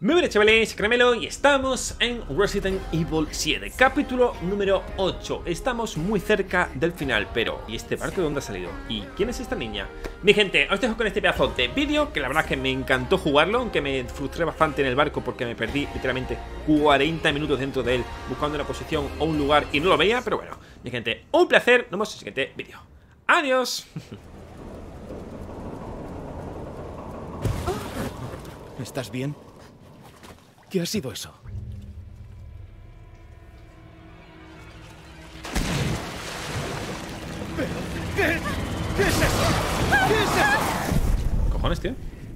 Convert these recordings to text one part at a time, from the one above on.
Muy buenas chavales, Caramelo y estamos en Resident Evil 7, capítulo número 8. Estamos muy cerca del final, pero ¿y este barco de dónde ha salido? ¿Y quién es esta niña? Mi gente, os dejo con este pedazo de vídeo, que la verdad es que me encantó jugarlo, aunque me frustré bastante en el barco porque me perdí literalmente 40 minutos dentro de él, buscando una posición o un lugar y no lo veía, pero bueno, mi gente, un placer, nos vemos en el siguiente vídeo. ¡Adiós! ¿Estás bien? ¿Qué ha sido eso? ¿Qué es eso? ¿Qué es eso? ¿Cojones, tío?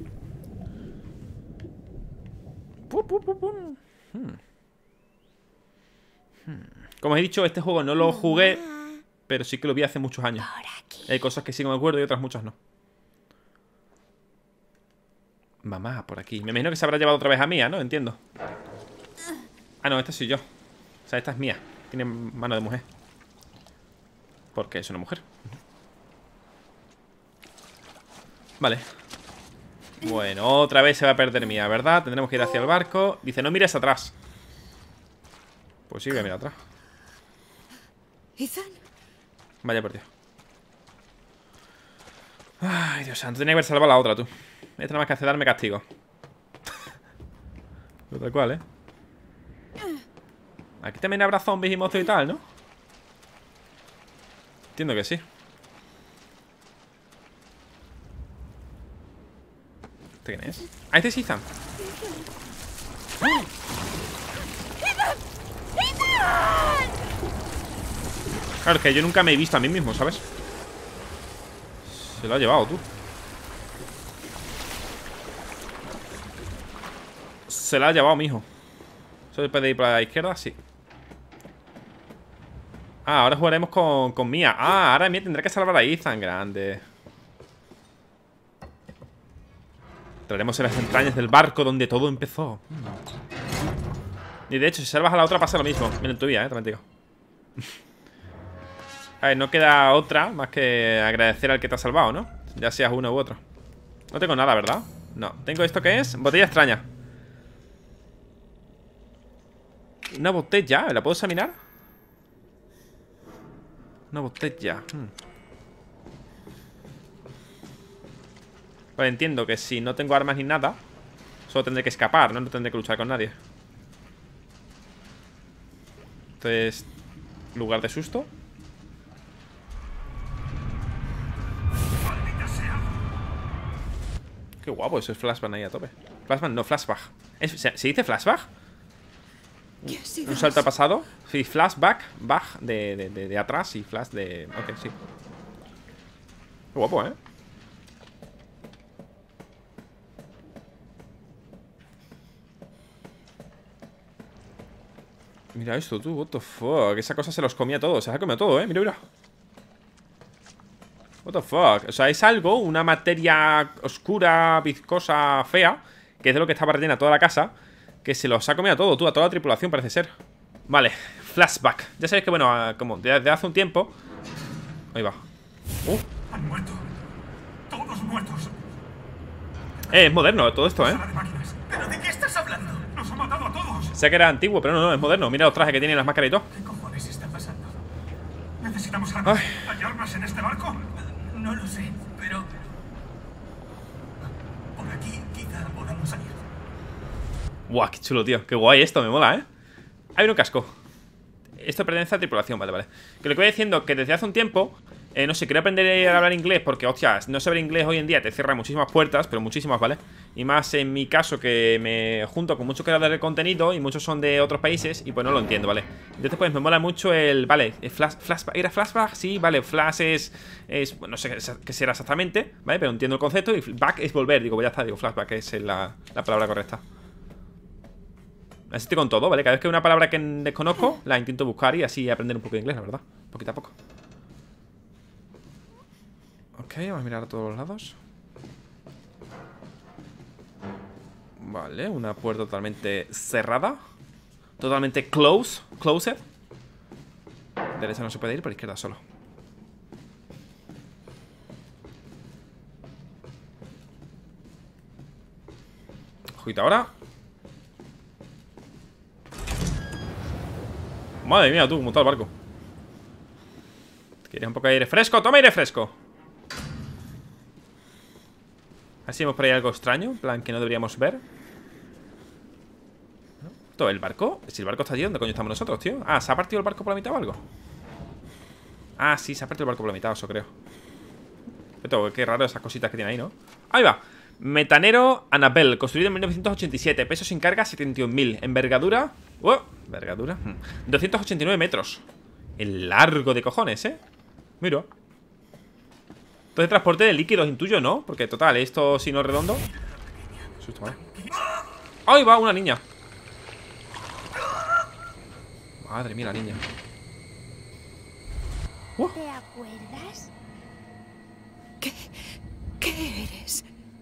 Como os he dicho, este juego no lo jugué, pero sí que lo vi hace muchos años. Hay cosas que sí que me acuerdo y otras muchas no. Mamá, por aquí. Me imagino que se habrá llevado otra vez a Mía, ¿no? Entiendo. Ah, no, esta soy yo. O sea, esta es Mía. Tiene mano de mujer. Porque es una mujer. Vale. Bueno, otra vez se va a perder Mía, ¿verdad? Tendremos que ir hacia el barco. Dice, no mires atrás. Pues sí, voy a mirar atrás. Ethan. Vaya por Dios. Ay, Dios santo, tenía que haber salvado a la otra, tú. Esta nada más que hace darme castigo. Pero tal cual, ¿eh? Aquí también habrá zombies y monstruos y tal, ¿no? Entiendo que sí. ¿Este quién es? Ah, este es Ethan. Claro, es que yo nunca me he visto a mí mismo, ¿sabes? Se lo ha llevado, tú. Se la ha llevado, mijo. ¿Solo puede ir para la izquierda? Sí. Ah, ahora jugaremos con Mía. Ah, ahora Mía tendrá que salvar a Ethan. Grande. Traeremos en las entrañas del barco donde todo empezó. Y de hecho, si salvas a la otra pasa lo mismo. Mira en tu vida, también te digo. A ver, no queda otra más que agradecer al que te ha salvado, ¿no? Ya seas uno u otro. No tengo nada, ¿verdad? No. ¿Tengo esto que es? Botella extraña. Una botella, ¿la puedo examinar? Una botella. Vale, entiendo que si no tengo armas ni nada, solo tendré que escapar, ¿no? No tendré que luchar con nadie. Entonces, lugar de susto. Qué guapo, eso es flashback ahí a tope. Flashback, no, flashback. ¿Se dice flashback? Un salto al pasado. Sí, flashback, back de atrás y flash de... Ok, sí. Qué guapo, ¿eh? Mira esto, tú, what the fuck. Esa cosa se los comía todos, se ha comido todo, ¿eh? Mira, mira. What the fuck. O sea, es algo, una materia oscura, viscosa, fea, que es de lo que estaba rellena toda la casa, que se los ha comido a todo, tú, a toda la tripulación parece ser. Vale, flashback. Ya sabéis que, bueno, como desde hace un tiempo... Ahí va. Han muerto. Todos muertos. Es moderno todo esto, ¿eh? Sala de máquinas. ¿Pero de qué estás hablando? Nos ha matado a todos. Sé que era antiguo, pero no, es moderno. Mira los trajes que tienen, las máscaras y todo. ¿Qué cojones está pasando? Necesitamos armas. Ay. ¿Hay armas en este barco? No lo sé, pero... por aquí quizá podamos salir. Buah, qué chulo, tío. Qué guay esto, me mola, ¿eh? Hay un casco. Esto pertenece a la tripulación, vale, vale. Que lo que voy diciendo, que desde hace un tiempo, no sé, quería aprender a hablar inglés porque, hostias, no saber inglés hoy en día te cierra muchísimas puertas, pero muchísimas, ¿vale? Y más en mi caso, que me junto con muchos creadores de contenido y muchos son de otros países y pues no lo entiendo, ¿vale? Entonces pues me mola mucho el, vale, flashback, ¿era flashback? Sí, vale, flash es no sé qué será exactamente, ¿vale? Pero entiendo el concepto y back es volver, digo, pues ya está, digo, flashback es la palabra correcta. Así estoy con todo, ¿vale? Cada vez que hay una palabra que desconozco, la intento buscar y así aprender un poco de inglés, la verdad. Poquito a poco. Ok, vamos a mirar a todos los lados. Vale, una puerta totalmente cerrada. Totalmente closed. Derecha no se puede ir, por izquierda solo. Ojito ahora. Madre mía, tú, como está el barco. ¿Quieres un poco de aire fresco? ¡Toma aire fresco! Así vemos por ahí algo extraño, en plan que no deberíamos ver. ¿Todo el barco? Si el barco está allí, ¿dónde coño estamos nosotros, tío? Ah, ¿se ha partido el barco por la mitad o algo? Ah, sí, se ha partido el barco por la mitad, eso creo. Pero qué raro esas cositas que tiene ahí, ¿no? Ahí va. Metanero Annabelle, construido en 1987. Peso sin carga, 71.000. Envergadura... envergadura 289 metros. El largo de cojones, ¿eh? Mira. Entonces transporte de líquidos, intuyo, ¿no? Porque total, esto si no es redondo. Susto, ¿vale? ¡Ahí va! Una niña. Madre mía, la niña. ¿Te acuerdas? ¿Qué eres?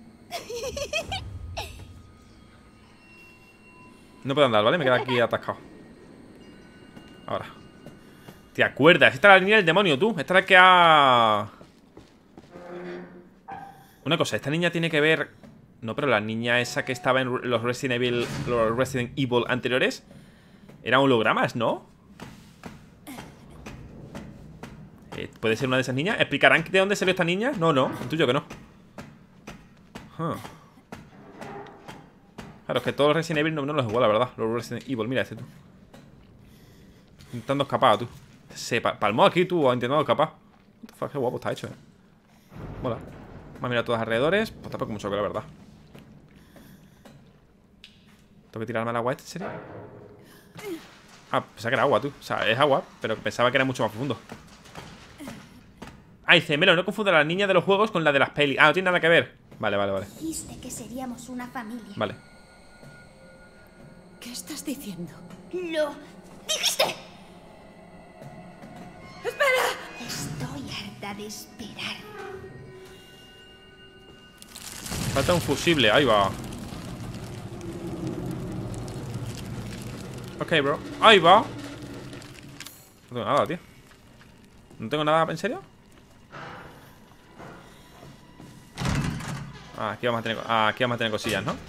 No puedo andar, ¿vale? Me quedo aquí atascado. Ahora. ¿Te acuerdas? Esta es la niña del demonio, tú. Esta es la que ha... Una cosa, esta niña tiene que ver... No, pero la niña esa que estaba en los Resident Evil anteriores eran hologramas, ¿no? ¿Puede ser una de esas niñas? ¿Explicarán de dónde salió esta niña? No, intuyo que no. Claro, es que todos los Resident Evil no los igual, la verdad. Los Resident Evil, mira este tú. Intentando escapar, tú. Se palmó aquí, tú, intentando escapar. What the fuck, qué guapo está hecho, Mola. Vamos a mirar a todos alrededores. Pues tampoco mucho que la verdad. ¿Tengo que tirarme al agua este, en serio? Ah, pensaba que era agua, tú. O sea, es agua, pero pensaba que era mucho más profundo. Ah, dice, Melo, no confunda a la niña de los juegos con la de las pelis. Ah, no tiene nada que ver. Vale. Dijiste que seríamos una familia. Vale. ¿Qué estás diciendo? ¡Lo dijiste! ¡Espera! Estoy harta de esperar. Falta un fusible, ahí va. Ok, bro. Ahí va. No tengo nada, tío. ¿No tengo nada, en serio? Ah, aquí vamos a tener cosillas, ¿no?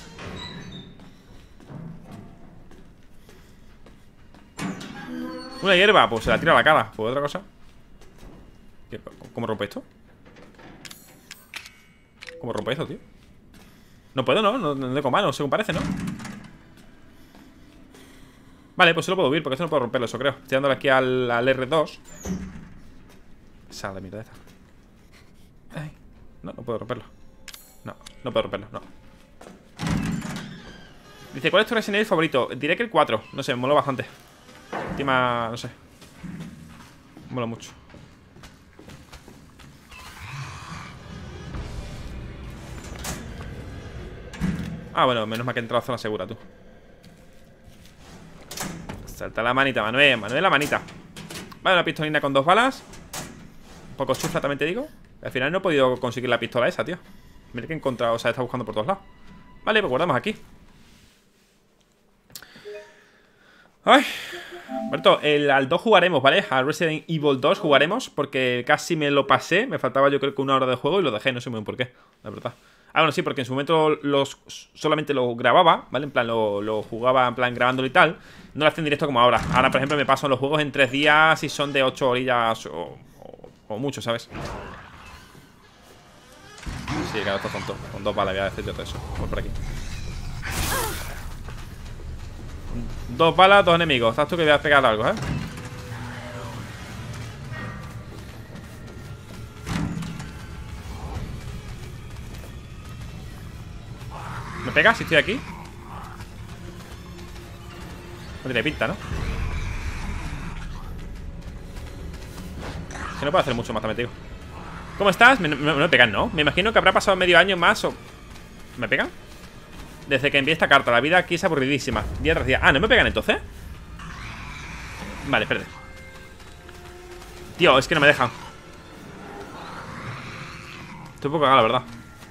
Una hierba, pues se la tira a la cara. Pues otra cosa. ¿Cómo rompe esto? ¿Cómo rompe esto, tío? No puedo, ¿no? No tengo mano, según parece, ¿no? Vale, pues se lo puedo huir, porque esto no puedo romperlo, eso creo. Estoy dándole aquí al R2. Sal de mierda esta. Ay. No puedo romperlo. No puedo romperlo, no. Dice, ¿cuál es tu Resident Evil favorito? Diré que el 4, no sé, me mola bastante. Última, no sé. Mola mucho. Ah, bueno, menos mal que he entrado a zona segura, tú. Salta la manita, Manuel la manita. Vale, una pistolina con 2 balas. Un poco chufla, también te digo. Al final no he podido conseguir la pistola esa, tío. Mira que he encontrado, o sea, está buscando por todos lados. Vale, pues guardamos aquí. Ay. Berto, al 2 jugaremos, ¿vale? Al Resident Evil 2 jugaremos, porque casi me lo pasé. Me faltaba yo creo que 1 hora de juego y lo dejé, no sé muy bien por qué, la verdad. Ah, bueno, sí, porque en su momento solamente lo grababa, ¿vale? En plan, lo jugaba en plan grabándolo y tal. No lo hacía en directo como ahora. Ahora, por ejemplo, me paso los juegos en 3 días y son de 8 orillas o mucho, ¿sabes? Sí, claro, está tonto. Con 2 balas voy a decir yo todo eso. Vamos por aquí. 2 balas, 2 enemigos. Estás tú que voy a pegar algo, ¿eh? ¿Me pegas si estoy aquí? No tiene pinta, ¿no? Que no puedo hacer mucho más, también te digo. ¿Cómo estás? No me pegan, ¿no? Me imagino que habrá pasado medio año más o... ¿Me pegan? Desde que envié esta carta, la vida aquí es aburridísima. Día tras día. Ah, ¿no me pegan entonces? Vale, espérate. Tío, es que no me dejan. Estoy un poco cagado, la verdad.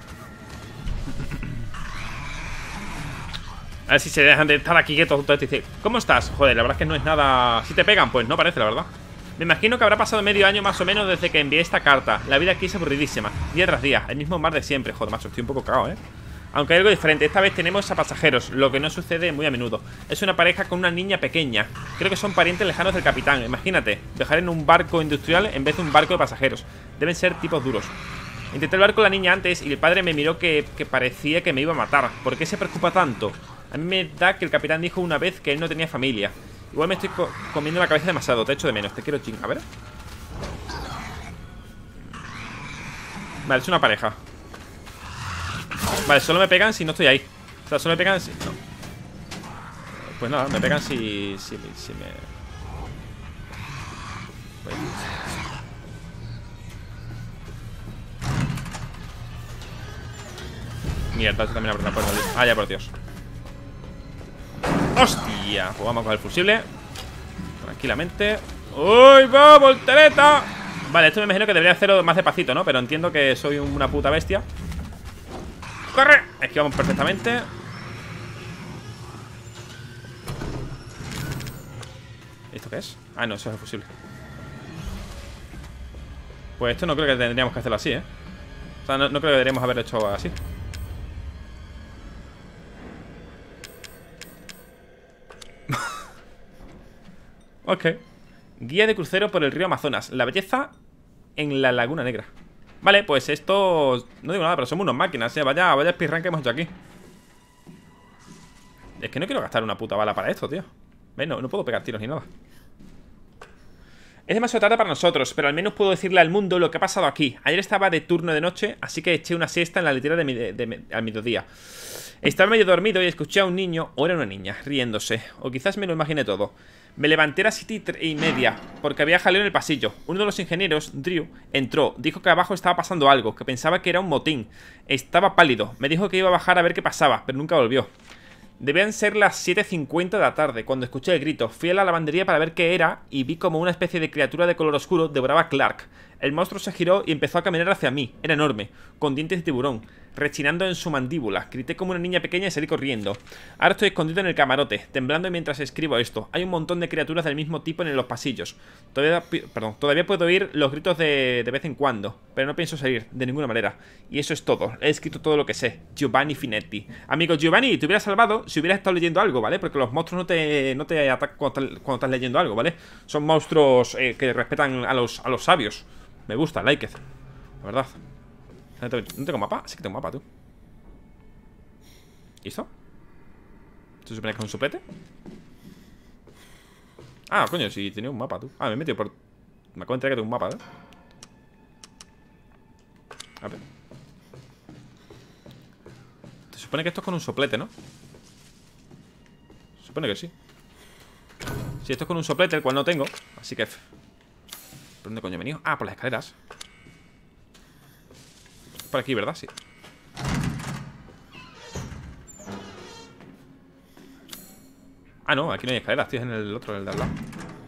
A ver si se dejan de estar aquí quietos. Dice, ¿cómo estás? Joder, la verdad es que no es nada... Si te pegan, pues no parece, la verdad. Me imagino que habrá pasado medio año más o menos desde que envié esta carta. La vida aquí es aburridísima. Día tras día, el mismo mar de siempre. Joder, macho, estoy un poco cagado, Aunque hay algo diferente, esta vez tenemos a pasajeros, lo que no sucede muy a menudo. Es una pareja con una niña pequeña. Creo que son parientes lejanos del capitán. Imagínate, viajar en un barco industrial en vez de un barco de pasajeros. Deben ser tipos duros. Intenté hablar con la niña antes y el padre me miró que parecía que me iba a matar. ¿Por qué se preocupa tanto? A mí me da que el capitán dijo una vez que él no tenía familia. Igual me estoy comiendo la cabeza demasiado, te echo de menos, te quiero chingar, a ver. Vale, es una pareja. Vale, solo me pegan si no estoy ahí. O sea, solo me pegan si... No. Pues nada, me pegan si me... Pues... Mierda, también abre la puerta. Ah, ya, por Dios. ¡Hostia! Pues vamos con el fusible. Tranquilamente. ¡Uy, va, voltereta! Vale, esto me imagino que debería hacerlo más despacito, ¿no? Pero entiendo que soy una puta bestia. ¡Corre! Esquivamos perfectamente. ¿Esto qué es? Ah, no, eso es el fusible. Pues esto no creo que tendríamos que hacerlo así, ¿eh? O sea, no creo que deberíamos haberlo hecho así. Ok. Guía de crucero por el río Amazonas. La belleza en la Laguna Negra. Vale, pues esto... No digo nada, pero somos unos máquinas, ¿eh? Vaya speedrun que hemos hecho aquí. Es que no quiero gastar una puta bala para esto, tío. ¿Ves? No puedo pegar tiros ni nada. Es demasiado tarde para nosotros, pero al menos puedo decirle al mundo lo que ha pasado aquí. Ayer estaba de turno de noche, así que eché una siesta en la litera al mediodía. Estaba medio dormido y escuché a un niño, o era una niña, riéndose. O quizás me lo imaginé todo. Me levanté a las 7:30, porque había jaleo en el pasillo. Uno de los ingenieros, Drew, entró. Dijo que abajo estaba pasando algo, que pensaba que era un motín. Estaba pálido. Me dijo que iba a bajar a ver qué pasaba, pero nunca volvió. Debían ser las 7:50 de la tarde cuando escuché el grito. Fui a la lavandería para ver qué era y vi como una especie de criatura de color oscuro devoraba a Clark. El monstruo se giró y empezó a caminar hacia mí. Era enorme, con dientes de tiburón, rechinando en su mandíbula. Grité como una niña pequeña y salí corriendo. Ahora estoy escondido en el camarote, temblando mientras escribo esto. Hay un montón de criaturas del mismo tipo en los pasillos. Todavía puedo oír los gritos de vez en cuando, pero no pienso salir, de ninguna manera. Y eso es todo. He escrito todo lo que sé. Giovanni Finetti. Amigo Giovanni, te hubieras salvado si hubieras estado leyendo algo, ¿vale? Porque los monstruos no te atacan cuando estás leyendo algo, ¿vale? Son monstruos que respetan a los sabios. Me gusta, like it. La verdad. ¿No tengo mapa? Sí que tengo mapa, tú. ¿Listo? ¿Se supone que es un soplete? Ah, coño, sí, tenía un mapa, tú. Ah, me he metido por... Me acabo de enterar que tengo un mapa, ¿eh? A ver. Se supone que esto es con un soplete, ¿no? Se supone que sí. Sí, esto es con un soplete, el cual no tengo. Así que... ¿Por dónde coño he venido? Ah, por las escaleras. Por aquí, ¿verdad? Sí. Ah, no, aquí no hay escaleras, tío, es en el otro, el de al lado.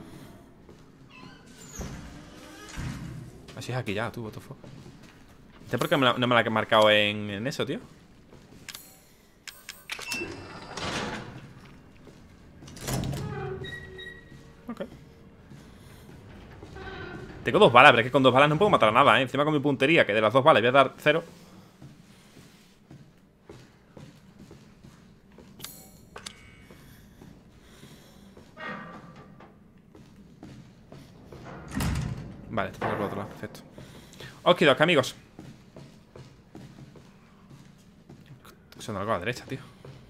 Así es aquí ya, tú, what the fuck. ¿Por qué no me la he marcado en eso, tío? Ok. Tengo 2 balas, pero es que con 2 balas no puedo matar a nada, ¿eh? Encima con mi puntería, que de las 2 balas voy a dar 0. Vale, esto por el otro lado, perfecto. Okidok, amigos. Son algo a la derecha, tío.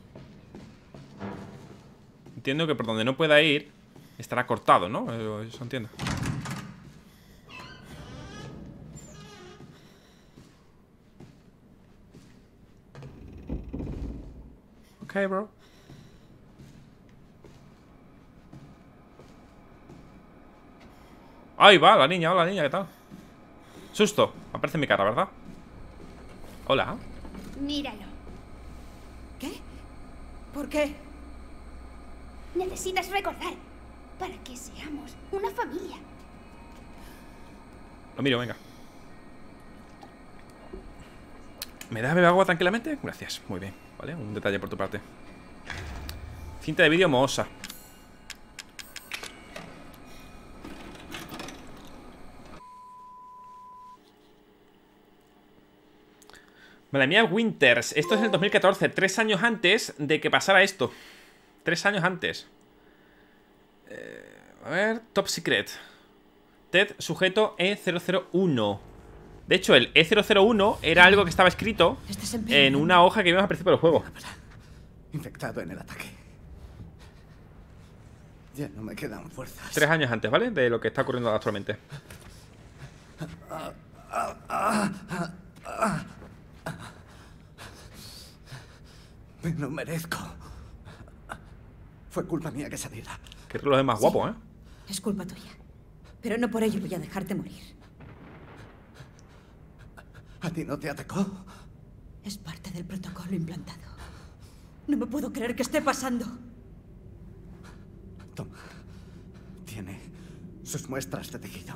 Entiendo que por donde no pueda ir estará cortado, ¿no? Eso entiendo. Ok, bro. Ahí va, la niña, hola niña, ¿qué tal? Susto, aparece en mi cara, ¿verdad? Hola. Míralo. ¿Qué? ¿Por qué? Necesitas recordar para que seamos una familia. Lo miro, venga. ¿Me das beber agua tranquilamente? Gracias, muy bien, vale, un detalle por tu parte. Cinta de vídeo mohosa. Vale, Mia Winters. Esto es en el 2014, 3 años antes de que pasara esto. 3 años antes. A ver, Top Secret. TED sujeto E001. De hecho, el E001 era algo que estaba escrito en una hoja que vimos al principio del juego. Infectado en el ataque. Ya no me quedan fuerzas. 3 años antes, ¿vale? De lo que está ocurriendo actualmente. Me lo merezco. Fue culpa mía que saliera. Que reloj es más guapo, ¿eh? Es culpa tuya. Pero no por ello voy a dejarte morir. ¿A ti no te atacó? Es parte del protocolo implantado. No me puedo creer que esté pasando. Toma. Tiene sus muestras de tejido.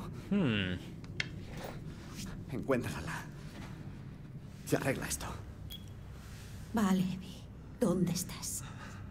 Encuéntrala. Se arregla esto. Vale, Abby. ¿Dónde estás?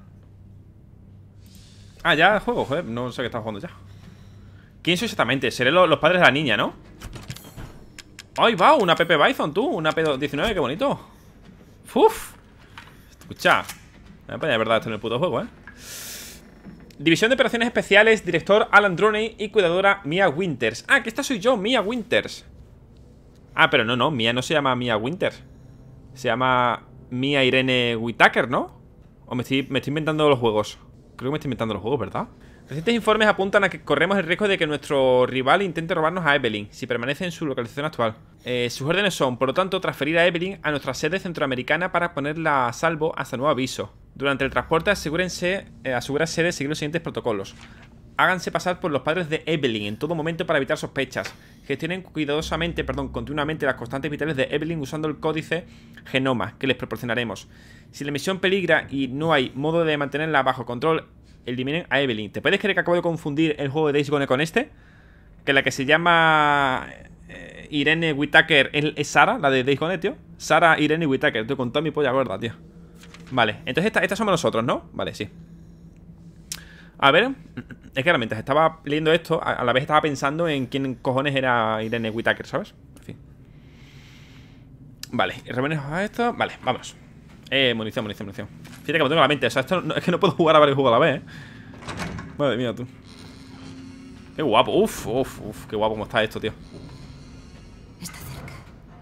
Ah, ya el juego, joder. No sé qué estaba jugando ya. ¿Quién soy exactamente? Seré los padres de la niña, ¿no? ¡Ay, va! Una Pepe Bison, tú. Una P19, qué bonito. ¡Uf! Escucha. Me voy a poner de verdad esto en el puto juego, ¿eh? División de Operaciones Especiales, director Alan Droney y cuidadora Mia Winters. Ah, que esta soy yo, Mia Winters. Ah, pero no, Mia no se llama Mia Winters. Se llama Mia Irene Whittaker, ¿no? O me estoy inventando los juegos. Creo que me estoy inventando los juegos, ¿verdad? Recientes informes apuntan a que corremos el riesgo de que nuestro rival intente robarnos a Evelyn si permanece en su localización actual. Sus órdenes son, por lo tanto, transferir a Evelyn a nuestra sede centroamericana para ponerla a salvo hasta nuevo aviso. Durante el transporte asegúrense de seguir los siguientes protocolos. Háganse pasar por los padres de Evelyn en todo momento para evitar sospechas. Gestionen continuamente las constantes vitales de Evelyn usando el códice Genoma que les proporcionaremos. Si la misión peligra y no hay modo de mantenerla bajo control, eliminen a Evelyn. ¿Te puedes creer que acabo de confundir el juego de Days Gone con este? Que la que se llama Irene Whittaker es Sara, la de Days Gone, tío. Sara Irene Whittaker, tío, con toda mi polla gorda, tío. Vale, entonces estas somos nosotros, ¿no? Vale, sí. A ver, es que realmente estaba leyendo esto, a la vez estaba pensando en quién cojones era Irene Whittaker, ¿sabes? En fin. Vale, revenimos a esto. Vale, vámonos. Munición. Fíjate que me tengo en la mente. O sea, esto no, es que no puedo jugar a varios juegos a la vez, ¿eh? Madre mía, tú. Qué guapo. Uf, qué guapo como está esto, tío. Está cerca.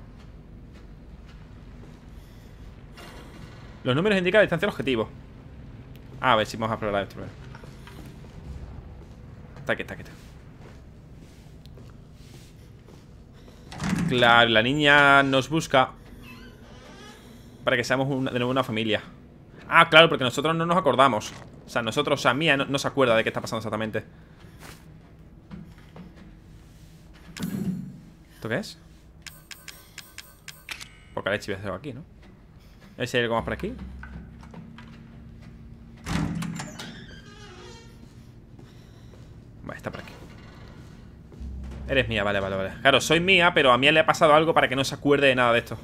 Los números indican la distancia del objetivo. A ver si vamos a explorar esto primero. Está aquí. Claro, la niña nos busca para que seamos de nuevo una familia. Ah, claro, porque nosotros no nos acordamos. O sea, Mia no se acuerda de qué está pasando exactamente. ¿Esto qué es? Poca leche voy a hacer aquí, ¿no? A ver si hay algo más por aquí. Vale, está por aquí. Eres Mia, vale. Claro, soy Mia, pero a Mia le ha pasado algo para que no se acuerde de nada de esto.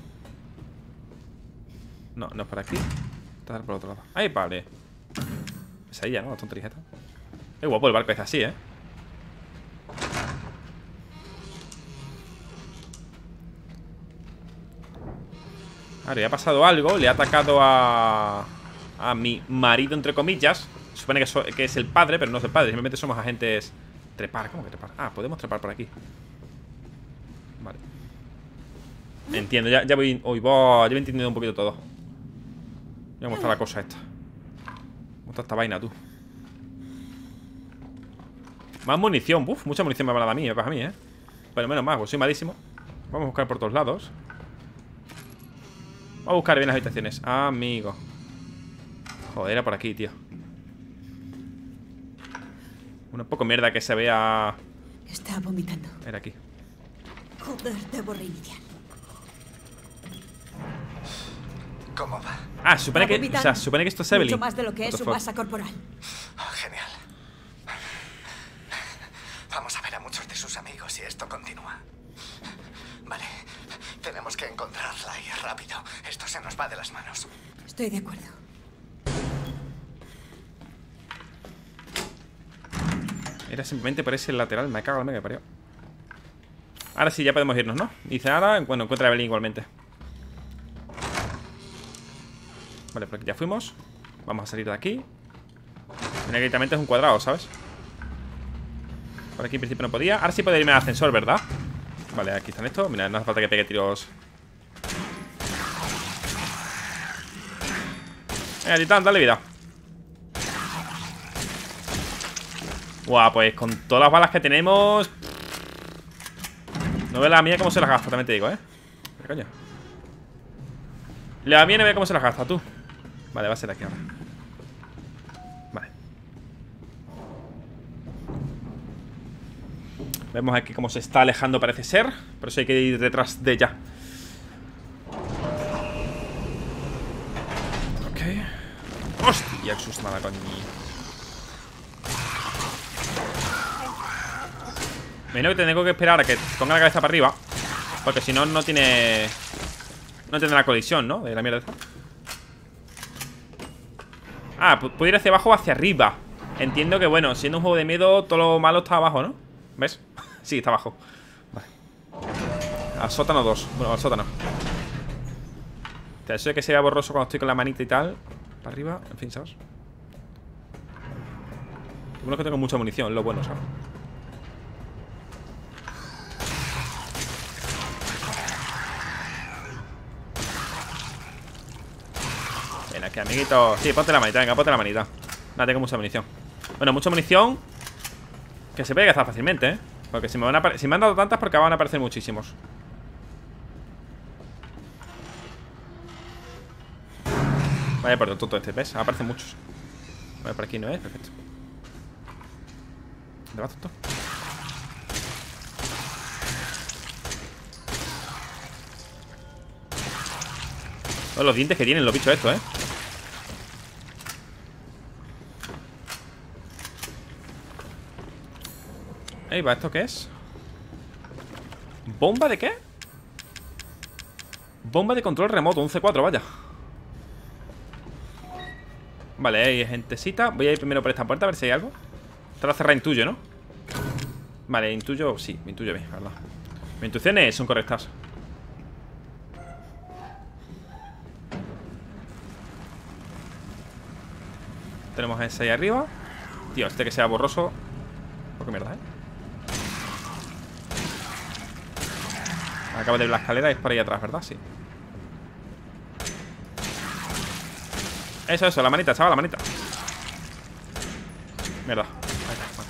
No es por aquí. Está por otro lado. ¡Ay, vale! Es ahí ya, ¿no? La tontería. Qué guapo el barco es así, ¿eh? Ahora, ya ha pasado algo. Le ha atacado a mi marido, entre comillas. Se supone que es el padre, pero no es el padre. Simplemente somos agentes. Trepar, ¿cómo que trepar? Ah, podemos trepar por aquí. Vale. Entiendo, ya voy. Ya voy entendiendo un poquito todo. Ya cómo está la cosa esta. ¿Cómo está esta vaina, tú? Más munición. Uf, mucha munición me va a dar a mí, para mí, ¿eh? Pero menos mal, pues soy malísimo. Vamos a buscar por todos lados. Vamos a buscar bien las habitaciones. Amigo. Joder, era por aquí, tío. Una poco mierda que se vea. Está vomitando. Era aquí. Joder, debo reiniciar. ¿Cómo va? Ah, supone que. O sea, supone que esto es Evelyn. Mucho más de lo que es su masa corporal. Genial. Vamos a ver a muchos de sus amigos si esto continúa. Vale. Tenemos que encontrarla y rápido. Esto se nos va de las manos. Estoy de acuerdo. Era simplemente por ese lateral. Me cago en la mega que parió. Ahora sí, ya podemos irnos, ¿no? Dice ahora, bueno, encuentra a Evelyn igualmente. Vale, por aquí ya fuimos. Vamos a salir de aquí. Mira que directamente es un cuadrado, ¿sabes? Por aquí en principio no podía. Ahora sí puedo irme al ascensor, ¿verdad? Vale, aquí están estos. Mira, no hace falta que pegue tiros. Venga, Titán, dale vida. Guau, pues con todas las balas que tenemos. No veo la mía cómo se las gasta, también te digo, ¿Qué coño? La mía no ve cómo se las gasta, tú. Vale, va a ser aquí ahora. Vale. Vemos aquí cómo se está alejando, parece ser. Por eso hay que ir detrás de ella. Ok. Hostia, qué susto nada, coño. Me imagino que tengo que esperar a que ponga la cabeza para arriba, porque si no, no tiene... No tendrá colisión, ¿no? De la mierda esta. Ah, puedo ir hacia abajo o hacia arriba. Entiendo que, bueno, siendo un juego de miedo, todo lo malo está abajo, ¿no? ¿Ves? Sí, está abajo. Vale. Al sótano 2. Bueno, al sótano. Eso de que se vea borroso cuando estoy con la manita y tal. Para arriba, en fin, ¿sabes? Lo bueno es que tengo mucha munición, lo bueno, ¿sabes? Ven aquí, amiguito. Sí, ponte la manita, venga, ponte la manita. Nada, tengo mucha munición. Bueno, mucha munición que se puede gastar fácilmente, ¿eh? Porque si me han dado tantas, porque van a aparecer muchísimos. Vaya por todo este, ¿ves? Aparecen muchos. Vale, por aquí no es, perfecto. ¿Dónde vas, tonto? Todos los dientes que tienen los bichos estos, Ey, va, ¿esto qué es? ¿Bomba de qué? Bomba de control remoto, un C4, vaya. Vale, hay gentecita. Voy a ir primero por esta puerta a ver si hay algo. Esta la cerrada intuyo, ¿no? Vale, intuyo, sí, me intuyo bien, la verdad. Mis intuiciones son correctas. Tenemos ese ahí arriba. Tío, este que sea borroso. ¿Por qué mierda, Acabo de ver la escalera y es por ahí atrás, ¿verdad? Sí. Eso, la manita, chaval, la manita. Mierda. Ahí está, vale.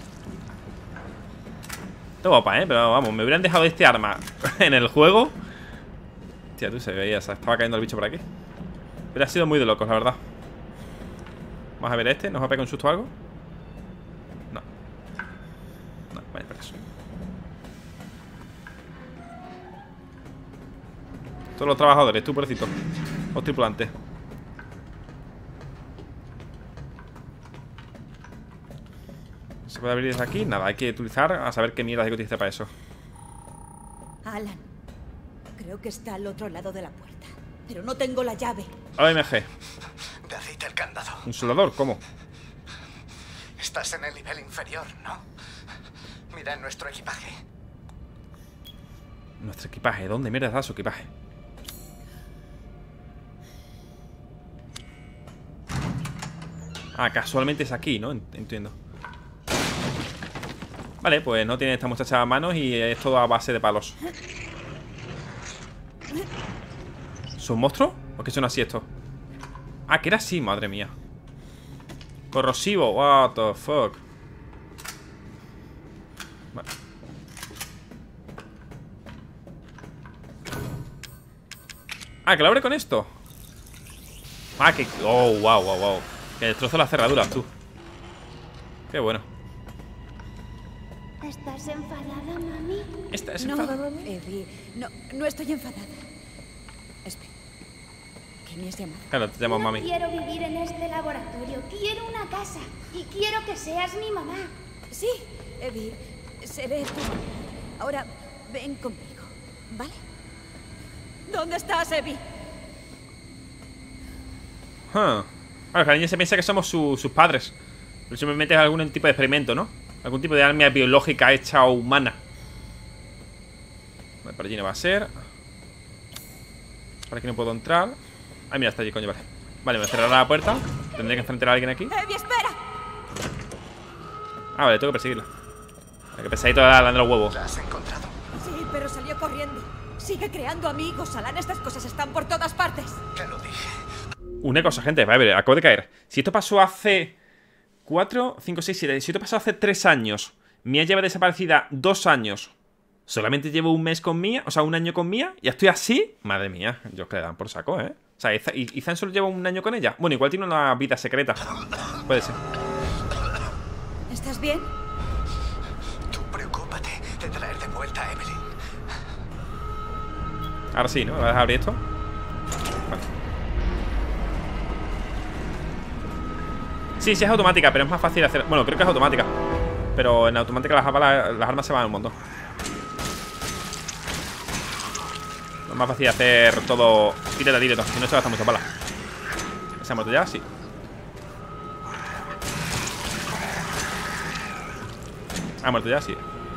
Está guapa, pero vamos, me hubieran dejado este arma en el juego. Tía, tú se veía, estaba cayendo el bicho por aquí. Pero ha sido muy de locos, la verdad. Vamos a ver este, ¿nos va a pegar un susto o algo? No. No, vaya por eso. Todos los trabajadores, tú, pobrecito. Los tripulantes. ¿Se puede abrir desde aquí? Nada, hay que utilizar. A saber qué mierda hay que utilizar para eso. Alan, creo que está al otro lado de la puerta, pero no tengo la llave. AMG. Decid el candado. ¿Un soldador? ¿Cómo? Estás en el nivel inferior, ¿no? Mira en nuestro equipaje. ¿Nuestro equipaje? ¿Dónde mierda está su equipaje? Ah, casualmente es aquí, ¿no? Entiendo. Vale, pues no tiene esta muchacha a manos y es todo a base de palos. ¿Son monstruos? ¿O qué son así estos? Ah, que era así, madre mía. Corrosivo, what the fuck. Vale. Ah, que lo abre con esto. Ah, que... Oh, wow. Que destrozo las cerraduras, tú. Qué bueno. ¿Estás enfadada, mami? ¿Estás No, enfadada? Evie, no estoy enfadada. Espera. ¿Quién me has llamado? Claro, te llamo No mami. quiero vivir en este laboratorio. Quiero una casa. Y quiero que seas mi mamá. Sí, Evie, seré tu mamá. Ahora, ven conmigo, ¿vale? ¿Dónde estás, Evie? Claro, que la niña se piensa que somos sus padres. Pero simplemente es algún tipo de experimento, ¿no? Algún tipo de arma biológica hecha humana. Vale, por allí no va a ser. Por aquí no puedo entrar. Ay, mira, está allí, coño, vale. Vale, me cerrará la puerta. Tendré que enfrentar a alguien aquí. Abby, espera. Ah, vale, tengo que perseguirla. Hay que perseguir toda la de los huevos. ¿La has encontrado? Sí, pero salió corriendo. Sigue creando amigos, Alan. Estas cosas están por todas partes. Te lo dije. Una cosa, gente, vale, acabo de caer. Si esto pasó hace 4, 5, 6, 7. Si esto pasó hace 3 años, Mía lleva desaparecida 2 años. Solamente llevo un mes con Mía, o sea, un año con Mía. Y estoy así. Madre mía, yo que le dan por saco, ¿eh? O sea, Ethan solo lleva un año con ella. Bueno, igual tiene una vida secreta. Puede ser. ¿Estás bien? Tú preocúpate de traer de vuelta a Evelyn. Ahora sí, ¿no? ¿Me vas a abrir esto? Vale. Sí, sí es automática, pero es más fácil hacer... Bueno, creo que es automática. Pero en automática las armas se van un montón. Es más fácil hacer todo directo, si no se gasta muchas balas. ¿Se ha muerto ya? Sí. ¿Ha muerto ya? Sí.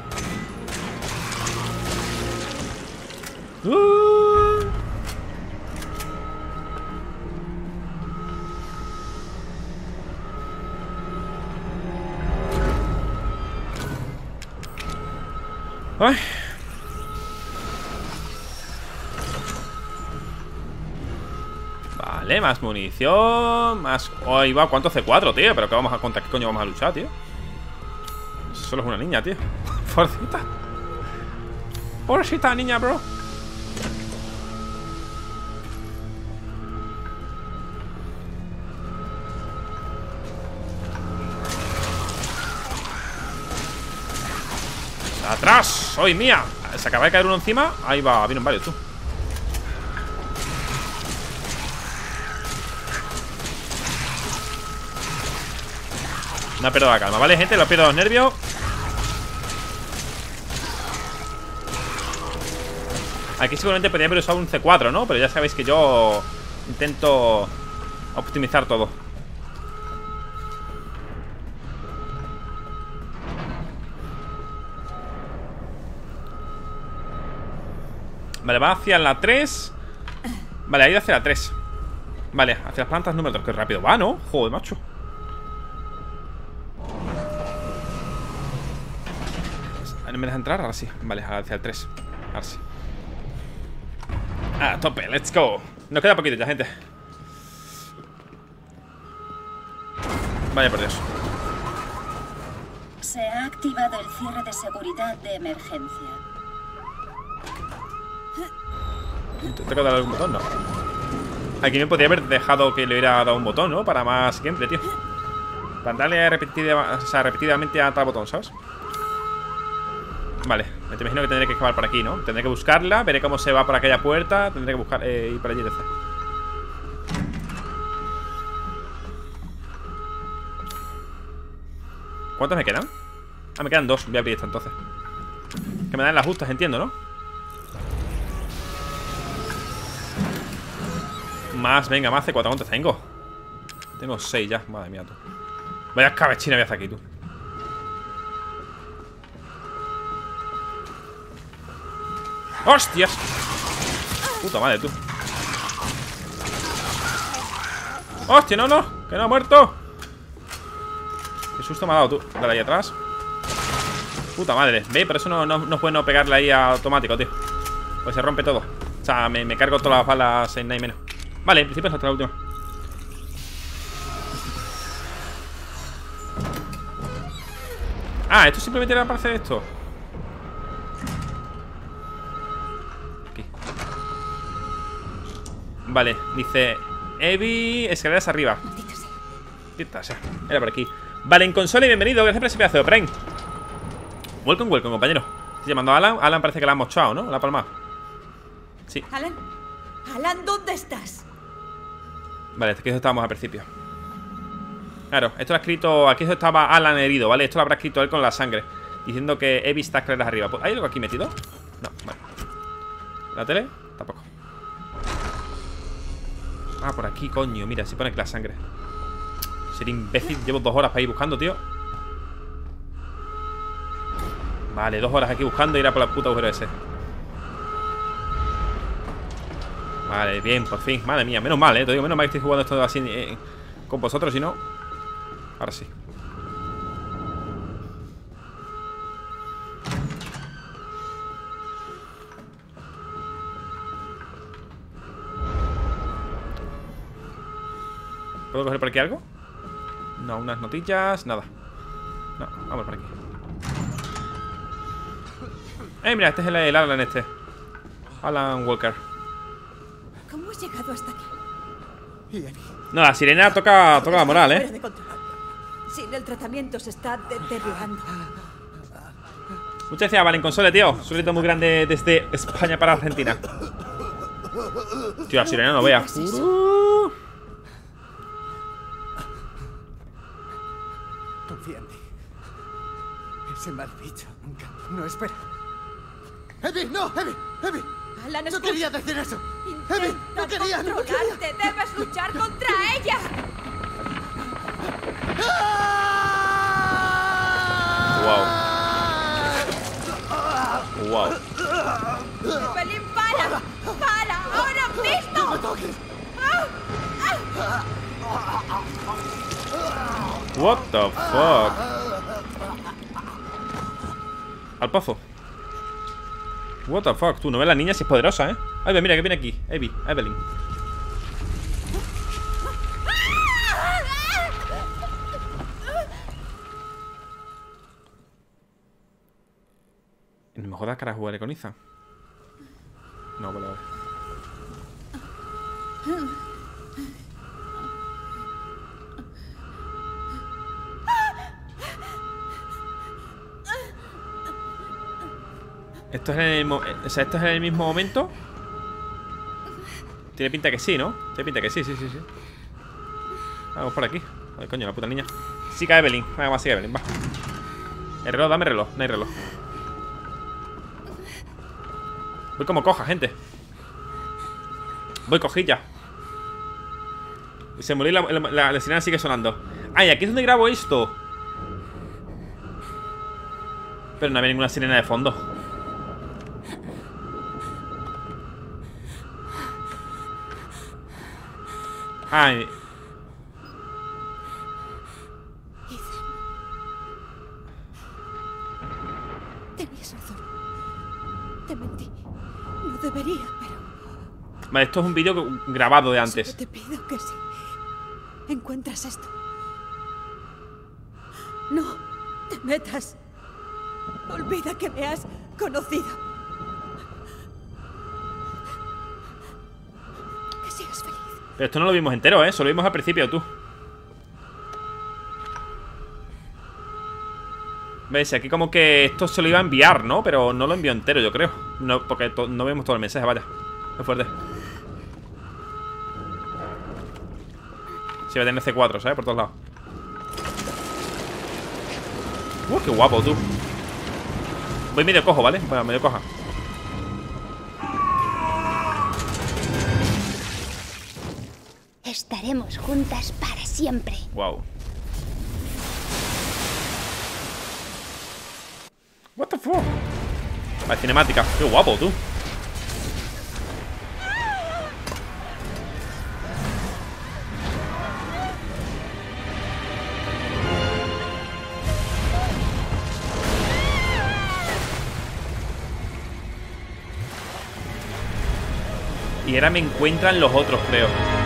Ay. Vale, más munición. Más... Ahí va, ¿cuánto C4, tío? Pero ¿qué vamos a contar? ¿Qué coño vamos a luchar, tío? Solo es una niña, tío. Pobrecita. Pobrecita niña, bro. ¡Atrás! ¡Soy mía! Se acaba de caer uno encima. Ahí va, vienen varios, tú. No pierdo la calma, ¿vale, gente? Los pierdo los nervios. Aquí seguramente podría haber usado un C4, ¿no? Pero ya sabéis que yo intento optimizar todo. Vale, va hacia la 3. Vale, ha ido hacia la 3. Vale, hacia las plantas número 3. Qué rápido va, ¿no? Joder, macho. ¿No me deja entrar? Ahora sí. Vale, hacia el 3. Ahora sí. A tope, let's go. Nos queda poquito ya, gente. Vaya por Dios. Se ha activado el cierre de seguridad de emergencia. ¿Tengo que darle algún botón? No. Aquí me podría haber dejado que le hubiera dado un botón, ¿no? Para más gameplay, tío. Para darle repetidamente a tal botón, ¿sabes? Vale, me te imagino que tendré que acabar por aquí, ¿no? Tendré que buscarla, veré cómo se va por aquella puerta. Tendré que buscar, ir por allí, etc. ¿Cuántas me quedan? Ah, me quedan 2, voy a abrir esta entonces. Que me dan las justas, entiendo, ¿no? Más, venga, más C4, ¿cuántas tengo? Tengo 6 ya, madre mía, tú. Vaya escabechina voy a hacer aquí, tú. ¡Hostias! Puta madre, tú. ¡Hostia, no, no! ¡Que no ha muerto! Qué susto me ha dado, tú. Dale ahí atrás. Puta madre. Ve, por eso no puedo no pegarle ahí a automático, tío. Pues se rompe todo. O sea, me cargo todas las balas en nada y menos. Vale, en principio es hasta la última. Ah, esto simplemente era para hacer esto. Aquí. Vale, dice Abby, escaleras arriba. Maldita sea. Era por aquí. Vale, en consola y bienvenido. Gracias por ese pedazo de Prime. Welcome, welcome, compañero. Estoy llamando a Alan. Alan parece que la ha mochado, ¿no? La palma. Sí. Alan. Alan, ¿dónde estás? Vale, aquí estábamos al principio. Claro, esto lo ha escrito... Aquí estaba Alan herido, ¿vale? Esto lo habrá escrito él con la sangre, diciendo que he visto escaleras arriba. ¿Hay algo aquí metido? No, vale. ¿La tele? Tampoco. Ah, por aquí, coño. Mira, si pone que la sangre. Sería imbécil. Llevo 2 horas para ir buscando, tío. Vale, 2 horas aquí buscando y ir a por la puta agujero ese. Vale, bien, por fin. Madre mía, menos mal, te digo, menos mal que estoy jugando esto así con vosotros, si no. Ahora sí. ¿Puedo coger por aquí algo? No, unas notillas, nada. No, vamos por aquí. Mira, este es el Alan este. Alan Walker. ¿Cómo has llegado hasta aquí? No, la sirena toca la moral, Fuera de control. Sin el tratamiento se está deteriorando. Muchas gracias, Valen Console, tío. Un solito muy grande desde España para Argentina. Tío, la sirena no vea. Confía en mí. Ese mal bicho nunca. No, espera. ¡Evie! ¡No! ¡Evie! Alan, ¡No escucha. quería decir eso! ¡Evie! ¡No quería! ¡No quería! Controlarte, debes luchar contra ella. Wow. Evelyn, para, ahora mismo. ¡No me toques! What the fuck. Al pozo. What the fuck, tú no ves la niña si es poderosa, Ay, mira que viene aquí, Evelyn. No me jodas, cara, jugaré con Ethan. No, vale, vale. Esto es en el o sea, esto es en el mismo momento. Tiene pinta que sí, ¿no? Tiene pinta que sí. Vamos por aquí. Ay, coño, la puta niña. Siga Evelyn. Venga, más siga Evelyn, va. El reloj, dame reloj. No hay reloj. Voy como coja, gente. Voy cojilla. Se murió la sirena sigue sonando. Ay, aquí es donde grabo esto. Pero no había ninguna sirena de fondo. Ay. Tenías razón. Te mentí. No debería, pero... Vale, esto es un vídeo grabado de antes. Solo te pido que si encuentras esto, no te metas. Olvida que me has conocido. Que seas feliz. Pero esto no lo vimos entero, solo lo vimos al principio, tú. ¿Ves? Aquí como que esto se lo iba a enviar, ¿no? Pero no lo envió entero, yo creo. No, porque no vemos todo el mensaje, vaya. Es fuerte. Sí, va a tener C4, ¿sabes? Por todos lados. Qué guapo, tú. Voy medio cojo, ¿vale? Bueno, medio coja. Estaremos juntas para siempre. Wow. What the fuck. Vale, cinemática. Qué guapo, tú. Y ahora me encuentran los otros, creo.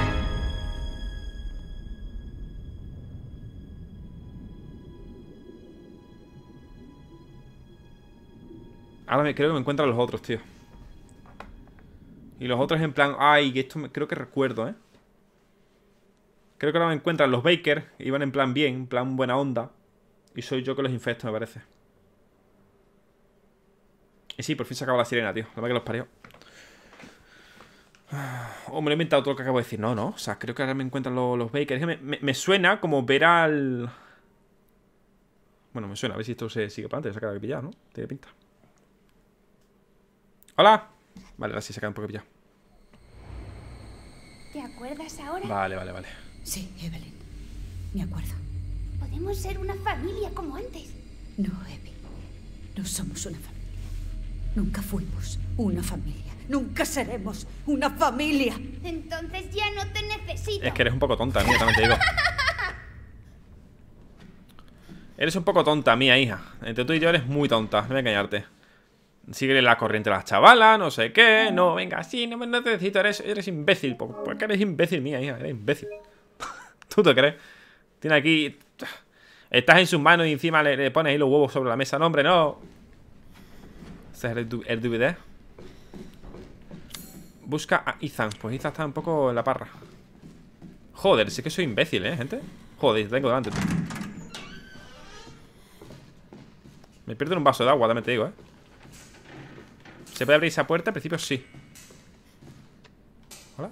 Ahora creo que me encuentran los otros, tío. Y los otros en plan... Ay, que esto creo que recuerdo, Creo que ahora me encuentran los Baker. Iban en plan bien, en plan buena onda. Y soy yo que los infecto, me parece. Y sí, por fin se acaba la sirena, tío. La verdad que los parió. Oh, me lo he inventado todo lo que acabo de decir. No, no. O sea, creo que ahora me encuentran los Baker. Es que me suena como ver al... Bueno, me suena. A ver si esto se sigue para adelante. Se acaba de pillar, ¿no? Tiene pinta. ¡Hola! Vale, ahora sí se acaba un poco de pillar. ¿Te acuerdas ahora? Vale, vale, vale. Sí, Evelyn. Me acuerdo. Podemos ser una familia como antes. No, Evie. No somos una familia. Nunca fuimos una familia. Nunca seremos una familia. Entonces ya no te necesito. Es que eres un poco tonta, mía, también te digo. Eres un poco tonta, mía, hija. Entre tú y yo eres muy tonta, no voy a engañarte. Sigue la corriente de las chavalas, no sé qué. No, venga, sí, no me necesito. Eres imbécil. ¿Por qué eres imbécil, mía, hija? Eres imbécil. ¿Tú te crees? Tiene aquí... Estás en sus manos y encima le pones ahí los huevos sobre la mesa. No, hombre, no. Ese es el DVD. Busca a Ethan. Pues Ethan está un poco en la parra. Joder, sí que soy imbécil, gente. Joder, tengo delante. Me pierdo en un vaso de agua, también te digo, ¿Se puede abrir esa puerta? Al principio sí. Hola.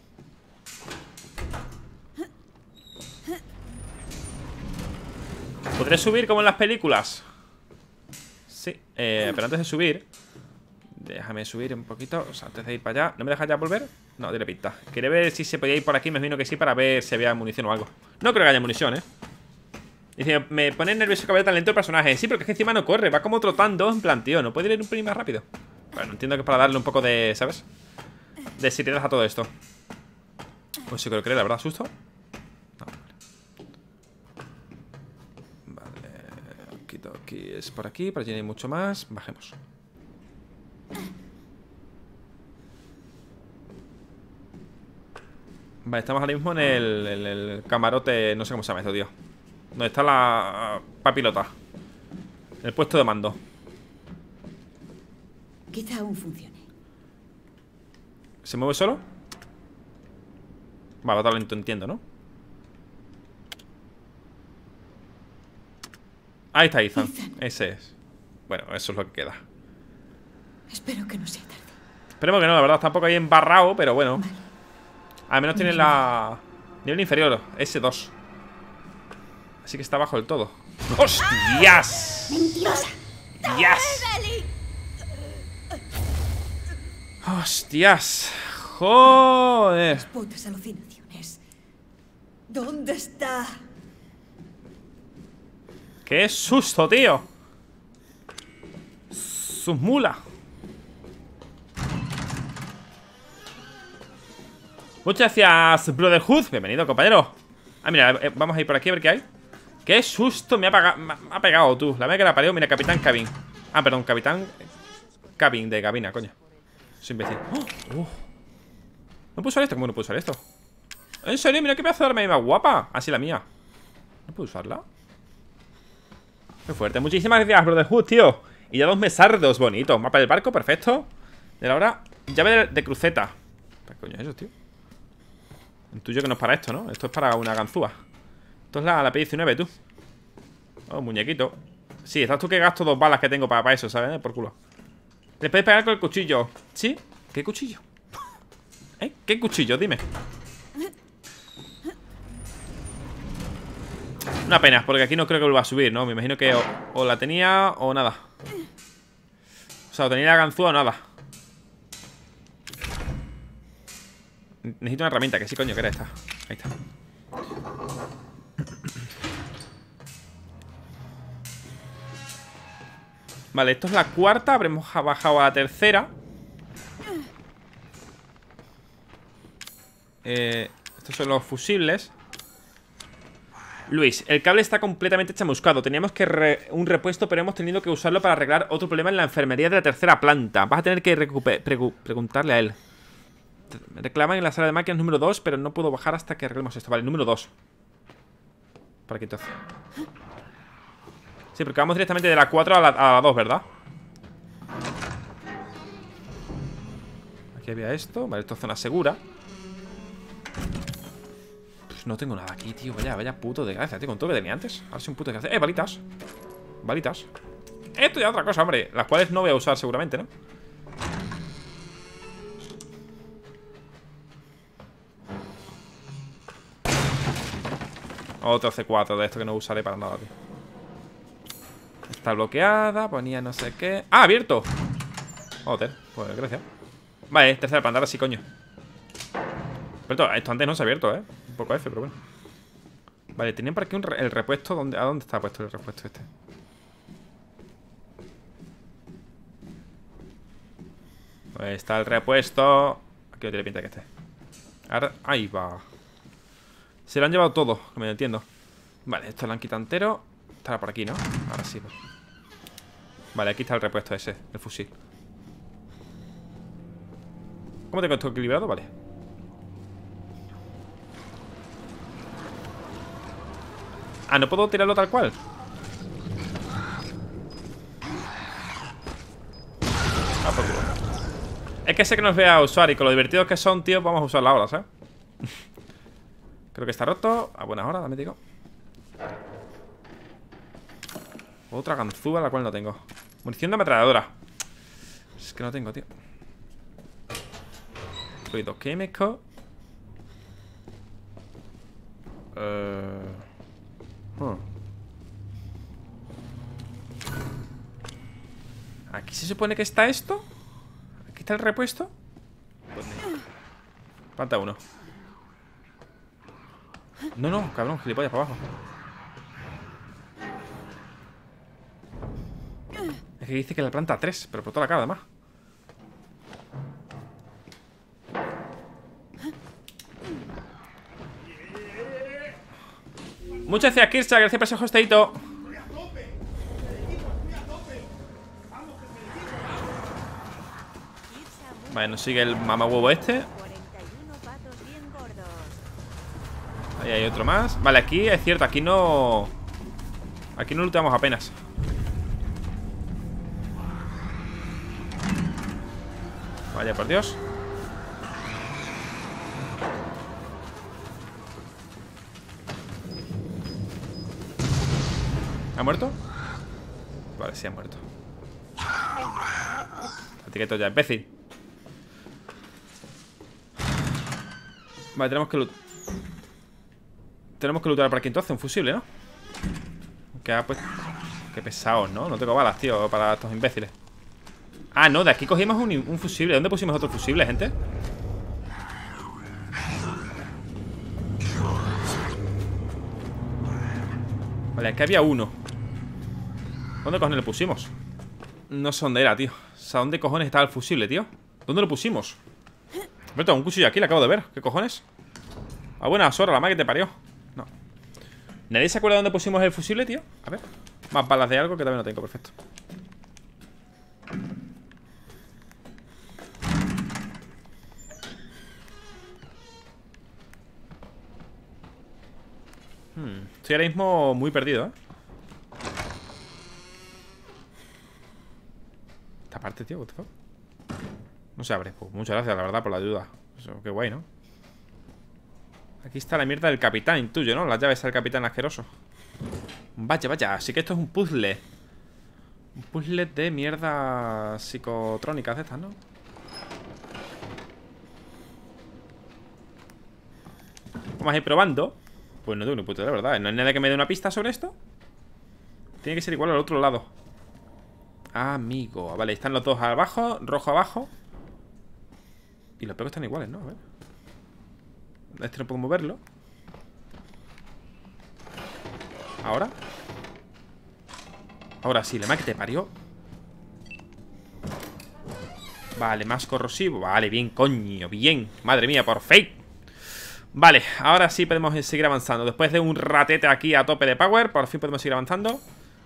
¿Podré subir como en las películas? Sí, pero antes de subir, déjame subir un poquito. O sea, antes de ir para allá. ¿No me dejas ya volver? No, tiene pinta. Quería ver si se podía ir por aquí. Me imagino que sí, para ver si había munición o algo. No creo que haya munición, Dice, me pone nervioso que vaya tan lento el personaje. Sí, pero es que encima no corre, va como trotando. En plan, tío, ¿no puede ir un pelín más rápido? Bueno, entiendo que es para darle un poco de, ¿sabes? De seriedad a todo esto. Pues sí, creo que la verdad, susto. No, vale. Aquí es por aquí, por allí no hay mucho más. Bajemos. Vale, estamos ahora mismo en el camarote. No sé cómo se llama esto, tío. Donde está la papilota. El puesto de mando. Quizá aún funcione. ¿Se mueve solo? Va, va lento, entiendo, ¿no? Ahí está Ethan. Ese es. Bueno, eso es lo que queda. Espero que no sea tarde. Esperemos que no, la verdad. Está un poco ahí embarrado, pero bueno. Vale. Al menos tiene la... nivel inferior, S2. Así que está abajo del todo. ¡Hostias! ¡Mentirosa! ¡Yes! ¡Hostias! ¡Joder! Putas alucinaciones. ¿Dónde está? ¡Qué susto, tío! ¡Sus mulas! Muchas gracias, Brotherhood. Bienvenido, compañero. Ah, mira, vamos a ir por aquí a ver qué hay. ¡Qué susto me ha pegado, tú! La vez que la parió, mira, Capitán Cabin. Ah, perdón, Capitán Cabin, de cabina, coño. Soy imbécil. ¿No puedo usar esto? ¿Cómo no puedo usar esto? ¿En serio? Mira qué pedazo de arma más guapa. Así la mía. ¿No puedo usarla? Qué fuerte. Muchísimas gracias, Brotherhood, tío. Y ya 2 mesardos bonitos. Mapa del barco, perfecto. De la hora. Llave de cruceta. ¿Qué coño es eso, tío? Intuyo que no es para esto, ¿no? Esto es para una ganzúa. Esto es la P19, tú. Oh, muñequito. Sí, estás tú que gasto 2 balas que tengo para eso, ¿sabes? Por culo. Le puedes pegar con el cuchillo. ¿Sí? ¿Qué cuchillo? ¿Qué cuchillo? Dime. Una pena, porque aquí no creo que vuelva a subir, ¿no? Me imagino que o la tenía o nada. O sea, o tenía la ganzúa o nada. Necesito una herramienta, que sí, coño, que era esta. Ahí está. Vale, esto es la cuarta. Habremos bajado a la tercera. Estos son los fusibles. Luis, el cable está completamente chamuscado. Teníamos que un repuesto, pero hemos tenido que usarlo para arreglar otro problema en la enfermería de la tercera planta. Vas a tener que preguntarle a él. Me reclaman en la sala de máquinas número 2, pero no puedo bajar hasta que arreglemos esto. Vale, número 2. Por aquí entonces. Sí, porque vamos directamente de la 4 a la 2, ¿verdad? Aquí había esto. Vale, esto es zona segura. Pues no tengo nada aquí, tío. Vaya puto desgracia, tío. Con todo lo que tenía antes. Ahora soy un puto desgracia. Balitas. Balitas. Esto ya es otra cosa, hombre. Las cuales no voy a usar seguramente, ¿no? Otro C4 de esto que no usaré para nada, tío. Está bloqueada, ponía no sé qué. ¡Ah, abierto! Joder, pues gracias. Vale, tercera planta, ahora sí, coño. Pero esto antes no se ha abierto, ¿eh? Un poco F, pero bueno. Vale, tenían por aquí el repuesto. ¿A dónde está puesto el repuesto este? Pues está el repuesto. Aquí no tiene pinta de que esté. Ahora, ahí va. Se lo han llevado todo, que me entiendo. Vale, esto lo han quitado entero. Estará por aquí, ¿no? Ahora sí. Vale, aquí está el repuesto ese, el fusil. ¿Cómo tengo esto equilibrado? Vale. Ah, ¿no puedo tirarlo tal cual? Ah, por culo. Es que sé que nos vea a usar y con lo divertidos que son, tío, vamos a usarla ahora, ¿sabes? Creo que está roto. A buenas horas, también digo. Otra ganzúa, la cual no tengo. Munición de ametralladora. Es que no tengo, tío. Fluido químico. Aquí se supone que está esto. Aquí está el repuesto. Falta uno. No, no, cabrón, gilipollas para abajo. Es que dice que la planta 3, pero por toda la cara además. Muchas gracias, Kircha, gracias por ese hosteito. Vale, nos sigue el mamahuevo este. Ahí hay otro más. Vale, aquí es cierto, aquí no looteamos apenas. Vaya por Dios. ¿Ha muerto? Vale, sí ha muerto. Etiqueto ya, imbécil. Vale, tenemos que lootar por aquí entonces, un fusible, ¿no? Pues... Qué pesados, ¿no? No tengo balas, tío, para estos imbéciles. Ah, no, de aquí cogimos un fusible. ¿Dónde pusimos otro fusible, gente? Vale, aquí había uno. ¿Dónde cojones le pusimos? No sé dónde era, tío. O sea, ¿dónde cojones estaba el fusible, tío? ¿Dónde lo pusimos? Hombre, tengo un cuchillo aquí, lo acabo de ver. ¿Qué cojones? A buenas horas, la madre que te parió. No. ¿Nadie se acuerda dónde pusimos el fusible, tío? A ver. Más balas de algo que también no tengo, perfecto. Estoy ahora mismo muy perdido, ¿eh? Esta parte, tío, what the fuck? No se abre. Pues muchas gracias, la verdad, por la ayuda. Eso, qué guay, ¿no? Aquí está la mierda del capitán, intuyo, ¿no? Las llaves del capitán asqueroso. Vaya, vaya. Así que esto es un puzzle. Un puzzle de mierda psicotrónicas de estas, ¿no? Vamos a ir probando. Pues no tengo ni puta idea, la verdad. ¿No hay nada que me dé una pista sobre esto? Tiene que ser igual al otro lado. Amigo. Vale, están los dos abajo. Rojo abajo. Y los pegos están iguales, ¿no? A ver. Este no puedo moverlo. Ahora. Ahora sí, la madre que te parió. Vale, más corrosivo. Vale, bien, coño, bien. Madre mía, por fake. Vale, ahora sí podemos seguir avanzando. Después de un ratete aquí a tope de power, por fin podemos seguir avanzando.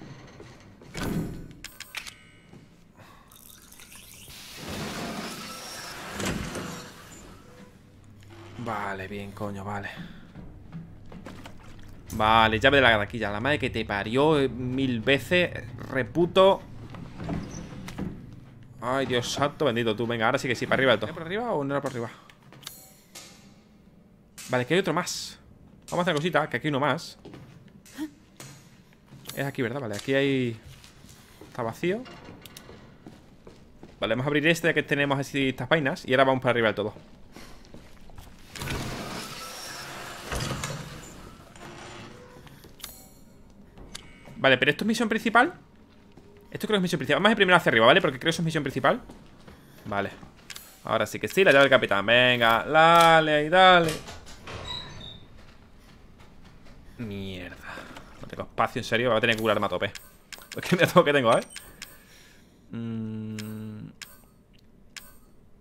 Vale, bien, coño, vale. Vale, llave de la taquilla. La madre que te parió 1000 veces. Reputo. Ay, Dios santo, bendito tú. Venga, ahora sí que sí, para arriba del todo. ¿Era por arriba o no era por arriba? Vale, que hay otro más. Vamos a hacer cosita, que aquí hay uno más. Es aquí, ¿verdad? Vale, aquí hay... Está vacío. Vale, vamos a abrir este, ya que tenemos así estas vainas. Y ahora vamos para arriba del todo. Vale, pero ¿esto es misión principal? Esto creo que es misión principal. Vamos a ir primero hacia arriba, ¿vale? Porque creo que eso es misión principal. Vale. Ahora sí que sí, la llave del capitán. Venga, dale ahí, dale. Mierda. No tengo espacio, en serio. Voy a tener que curarme a tope. Es que mira todo lo que tengo, ¿eh?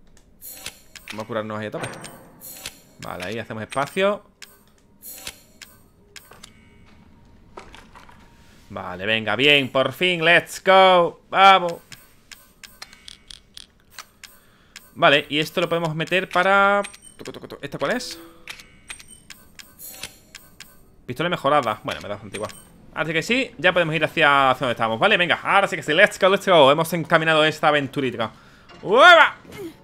Vamos a curarnos ahí a tope. Vale, ahí hacemos espacio. Vale, venga, bien, por fin, let's go. Vamos. Vale, y esto lo podemos meter para... ¿Esta cuál es? Pistola mejorada. Bueno, me da bastante igual. Así que sí, ya podemos ir hacia donde estamos. Vale, venga, ahora sí que sí, let's go, let's go. Hemos encaminado esta aventurita. ¡Ueva!